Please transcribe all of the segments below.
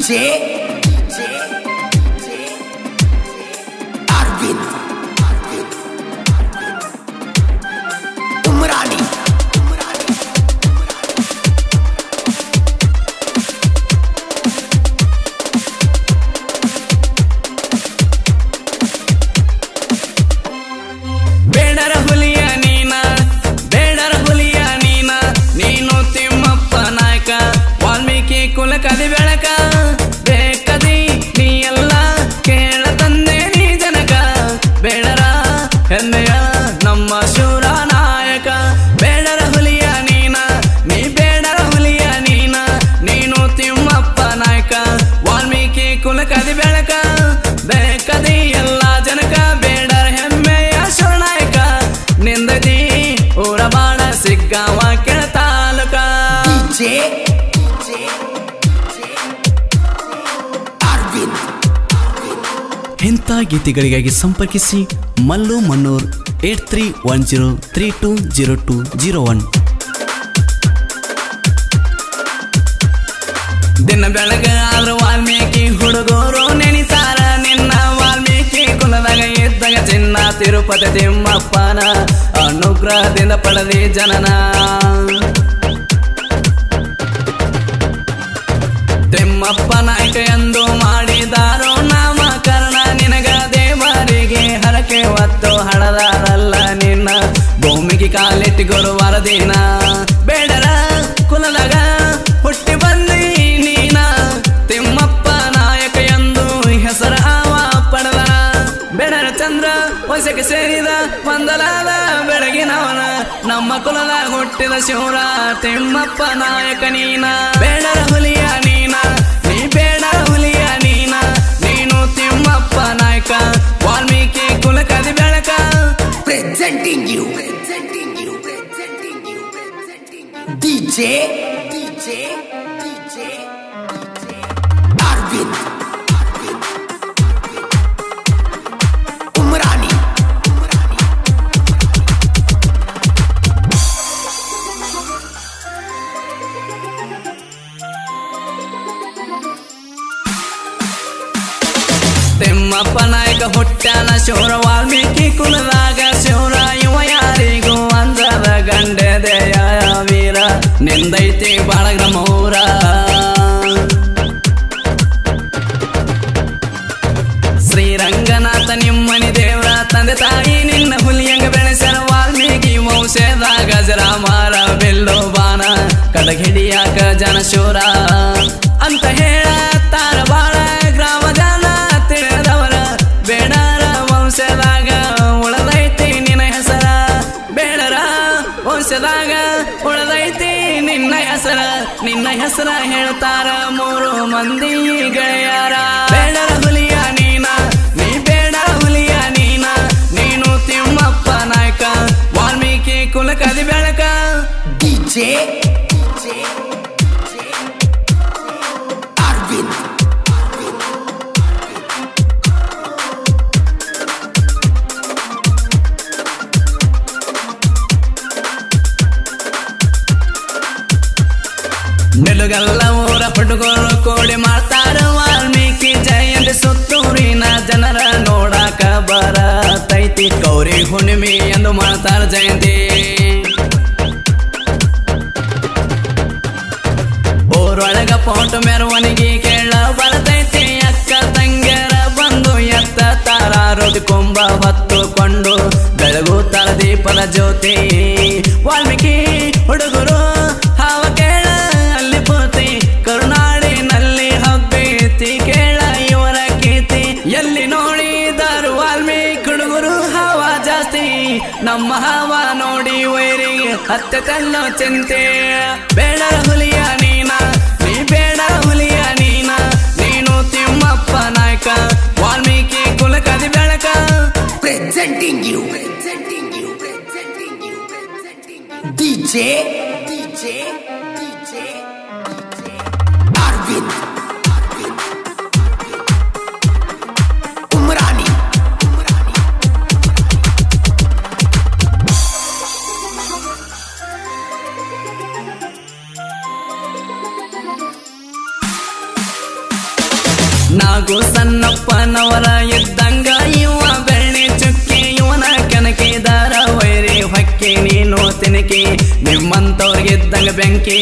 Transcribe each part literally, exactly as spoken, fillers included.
DJ Arvind Umrani ಬೇಡರ ಹುಲಿಯ ನೀನ ಬೇಡರ ಹುಲಿಯ ನೀನ ನೀನು ತಿಮ್ಮಪ್ಪ ನಾಯಕ ವಾಲ್ಮೀಕಿ ಕುಲ ಕದಿ ಬೆಳಕ ಬೇಕದಿ ನೀ ಎಲ್ಲ ಕೇಳ ತಂದೆ ನೀ ಜನಕ ಬೇಡರ ಹೆಮ್ಮೆಯ ನಮ್ಮ ಶೂರ ನಾಯಕ ಬೇಡರ ಹುಲಿಯ ನೀನ ನೀ ಬೇಡರ ಹುಲಿಯ ನೀನ ನೀನು ತಿಮ್ಮಪ್ಪ ನಾಯಕ ವಾಲ್ಮೀಕಿ ಕುಲ ಕದಿ ಬೆಳಕ ಬೇಕದಿ ಎಲ್ಲ ಜನಕ ಬೇಡರ ಹೆಮ್ಮೆಯ ಶರಣಾಯಕ ನಿಂದದಿ ಊರ ಬಾಣ ಸಿಗ್ಗಾವ ಕೆಳ ತಾಲೂಕ ಡಿಜೆ ಅರವಿಂದ್ ಇಂಥ ಗೀತೆಗಳಿಗಾಗಿ ಸಂಪರ್ಕಿಸಿ Mallu Mannur eight three one zero three two zero two zero one. ದಿನ ಬೆಳಗ ಆದ್ರ ವಾಲ್ಮೀಕಿ ಹುಡುಗರು ನೆನಿತಾರ ನಿನ್ನ ವಾಲ್ಮೀಕಿ ಕುಲದಾಗ ಇದ್ದಾಗ ಚಿನ್ನ ತಿರುಪತಿ ತಿಮ್ಮಪ್ಪನ ಅನುಗ್ರಹದಿಂದ ಪಡೆದಿ ಜನನ ತಿಮ್ಮಪ್ಪ ನಾಯಕ ಎಂದು ಮಾಡಿದಾರೋ ನಾಮಕರಣ ನಿನಗ ದೇವರಿಗೆ ಹರಕೆ ಹೊತ್ತು ಹಳದಾರಲ್ಲ ನಿನ್ನ ಭೂಮಿಗೆ ಕಾಲಿಟ್ಟಿ ಗುರುವಾರ ದಿನ ಬೇಡರ ಕುಲದಾಗ ಹುಟ್ಟಿ ಬಂದಿ ನೀನ ತಿಮ್ಮಪ್ಪ ನಾಯಕ ಎಂದು ಹೆಸರ ಆವ ಪಡೆದನ ಬೇಡರ ಚಂದ್ರ ವಯಸ್ಸಕ್ಕೆ ಸೇರಿದ ಮಂದಲಾದ ಬೆಳಗಿನವನ ನಮ್ಮ ಕುಲದ ಹುಟ್ಟಿದ ಶಿವರ ತಿಮ್ಮಪ್ಪ ನಾಯಕ ನೀನ ಬೇಡರ ಹುಲಿಯ ನೀನ ನೀ ಬೇಡರ ಹುಲಿಯ ನೀನ ನೀನು ತಿಮ್ಮಪ್ಪ ನಾಯಕ ವಾಲ್ಮೀಕಿ ಕುಲ ಕದಿ ಬೆಳಕ presenting you presenting you presenting you presenting you DJ DJ DJ Arvind Umrani Thimmappa Nayaka ಹುಟ್ಟಾನ ಶಿವರ ವಾಲ್ಮೀಕಿ ಕುಲದಾಗ ಶಿವರ ಇವ ಯಾರಿಗೂ ಅಂದದ ಗಂಡೆದೆಯ ವೀರ ನಿಂದೈತಿ ಬಾಳಗ್ರಮೂರ ಶ್ರೀರಂಗನಾಥ ನಿಮ್ಮನಿ ದೇವ್ರ ತಂದೆ ತಾಯಿ ನಿನ್ನ ಹುಲಿಯಂಗ ಬೆಳೆಸರ ವಾಲ್ಮೀಕಿ ವಂಶದಾಗ ಜರಾಮಾರ ಬಿಲ್ಲು ಬಾನ ಕಡಗಿಡಿಯಾಕ ಜನಶೂರ ಅಂತ ಹೇಳ ತಾರ ಬಾಳ ಗ್ರಾಮ ಜನ ತಿಳಿದವರ ಬೇಡರ ವಂಶದಾಗ ಉಳದೈತಿ ನಿನ್ನ ಹೆಸರ ಬೇಡರ ವಂಶದಾಗ ಉಳದೈತಿ ನಿನ್ನ ಹೆಸರ ನಿನ್ನ ಹೆಸರ ಹೇಳ್ತಾರ ಮೂರು ಮಂದಿ ಗೆಳೆಯರ ಬೇಡರ ಹುಲಿಯ ನೀನ ನೀ ಬೇಡರ ಹುಲಿಯ ನೀನ ನೀನು ತಿಮ್ಮಪ್ಪ ನಾಯಕ ವಾಲ್ಮೀಕಿ ಕುಲ ಕದಿ ಬೆಳಕ ಡಿಜೆ ಅರವಿಂದ್ ನೆಲುಗಲ್ಲ ಊರ ಹುಡುಗರು ಕೋಡಿ ಮಾಡ್ತಾರ ವಾಲ್ಮೀಕಿ ಜಯಂತಿ ಸುತ್ತೂರಿನ ಜನರ ನೋಡಾಕ ಬರತೈತಿ ಗೌರಿ ಹುಣ್ಣಿಮೆ ಎಂದು ಮಾಡ್ತಾರ ಜಯಂತಿ ಊರೊಳಗ ಪೋಟ ಮೆರವಣಿಗೆ ಕೇಳ ಬರತೈತಿ ಅಕ್ಕ ತಂಗ್ಯರ ಬಂದು ಎತ್ತ ತಾರ ರೋದಿ ಕೊಂಬ ಹೊತ್ತುಕೊಂಡು ಬೆಳಗುತ್ತಾರ ದೀಪದ ಜ್ಯೋತಿ ವಾಲ್ಮೀಕಿ ಹುಡುಗರು ಹಾವ ಕೇಳ ಅಲ್ಲಿ ಪೂತಿ ಕರುನಾಡಿನಲ್ಲಿ ಹಬ್ಬೀತಿ ಕೇಳ ಇವರ ಕೀರ್ತಿ ಎಲ್ಲಿ ನೋಡಿದರು ವಾಲ್ಮೀಕಿ ಹುಡುಗರು ಹಾವ ಜಾಸ್ತಿ ನಮ್ಮ ಹಾವ ನೋಡಿ ವೈರಿಗೆ ಹತ್ತೆ ತಲ್ಲೋ ಚಿಂತೆ ಬೇಡರ ಹುಲಿಯ ನೀನ ನೀ ಬೇಡರ ಹುಲಿಯ ನೀನ ನೀನು ತಿಮ್ಮಪ್ಪ ನಾಯಕ ವಾಲ್ಮೀಕಿ ಕುಲ ಕದಿ ಬೆಳಕ presenting you presenting you presenting you presenting you DJ DJ DJ Arvind Umrani Nagu Sannappanavar ಇದ್ದಂಗ ಇವ ಬೆಳ್ಳಿ ಚುಕ್ಕಿ ಇವನ ಕೆನಕಿದಾರ ವೈರಿ ಹೊಕ್ಕಿ ನೀನು ತಿನಕಿ ನಿಮ್ಮಂತವ್ರಿಗಿದ್ದಂಗ ಬೆಂಕಿ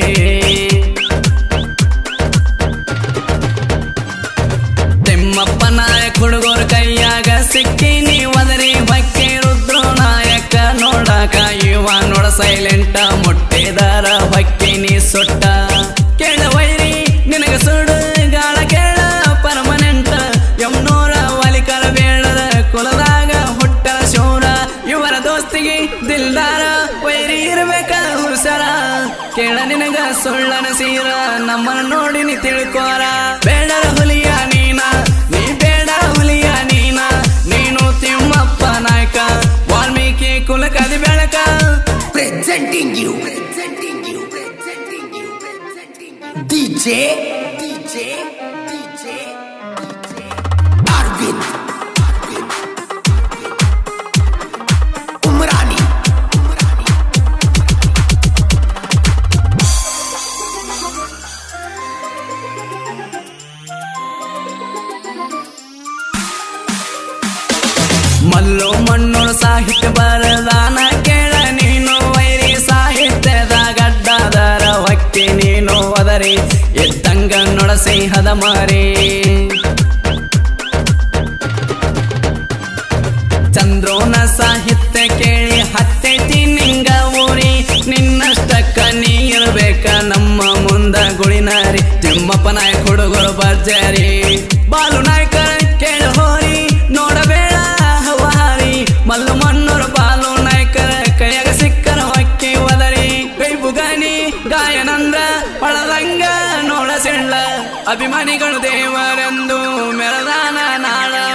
ತಿಮ್ಮಪ್ಪ ನಾಯಕ ಹುಡುಗರ ಕೈಯಾಗ ಸಿಕ್ಕಿ ನೀವದರಿ ಹೊಕ್ಕಿ ರುದ್ರು ನಾಯಕ ನೋಡಾಕ ಇವ ನೋಡ ಸೈಲೆಂಟ ಮುಟ್ಟಿದಾರ ಹೊಕ್ಕಿ ನೀ ಸುಟ್ಟ ಕೇಳ ವೈರಿ ನಿನಗ ಸುಡು ಗಾಳ ಕೇಳ ಪರ್ಮನೆಂಟ್ ಯಮ್ನೂರ ವಾಲಿಕರ ಬೇಡದ ಕುಲದಾಗ ಹುಟ್ಟ ಶೂರ ಇವರ ದೋಸ್ತಿಗೆ ದಿಲ್ದಾರ ವೈರಿ ಇರ್ಬೇಕ ಹುಷಾರ ಕೇಳ ನಿನಗ ಸುಳ್ಳನ ಸೀರ ನಮ್ಮನ್ನ ನೋಡಿ ನೀ ತಿಳ್ಕೋರ ಬೇಡರ ಹುಲಿಯ ನೀನ ನೀ ಬೇಡ ಹುಲಿಯ ನೀನ ನೀನು ತಿಮ್ಮಪ್ಪ ನಾಯಕ ವಾಲ್ಮೀಕಿ ಕುಲಕದಿ ಬೆಳಕ Presenting you, presenting you, presenting you, presenting you. D J, D J, D J, D J. Arvind, Arvind, Umrani, Umrani. Mallu Mannur ಸಾಹಿತ್ಯ ಬರದಾನ ಕೇಳ ನೀನು ವೈರಿ ಸಾಹಿತ್ಯದ ಗಡ್ಡದರ ಹೊಕ್ಕಿ ನೀನು ಒದರಿ ಎದ್ದಂಗ ನೊಡ ಸಿಂಹದ ಮಾರಿ ಚಂದ್ರೋನ ಸಾಹಿತ್ಯ ಕೇಳಿ ಹತ್ತೈತಿ ನಿಂಗ ಊರಿ ನಿನ್ನಷ್ಟಕ್ಕ ನೀ ಇರ್ಬೇಕ ನಮ್ಮ ಮುಂದ ಗುಳಿನಾರಿ ತಿಮ್ಮಪ್ಪ ನಾಯಕ ಹುಡುಗರು ಬರ್ಜಾರಿ ಬಾಲು ನಾಯಕ ಕೇಳ ಹೋರಿ ನೋಡಬೇಡ ಹವಾರಿ ಮಲ್ಲು ಮಣ್ಣೂರು ಬಾಲು ನಾಯಕರ ಕೈಯಾಗ ಸಿಕ್ಕರ ಹೊಕ್ಕಿ ಒದರಿ ಕೈಬುಗಾನಿ ಗಾಯನಂದ್ರ ಹೊಳದಂಗ ನೋಡ ಸೆಳ್ಳ ಅಭಿಮಾನಿಗಳು ದೇವರೆಂದು ಮೆರದಾನ ನಾಳ